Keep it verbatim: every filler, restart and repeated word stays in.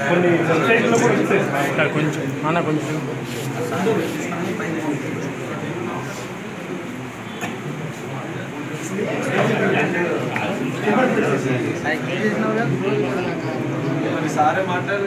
కొన్ని వెబ్సైట్లో కూడా వస్తాయి సార్ కొంచెం అన్న కొంచెం सारे माटर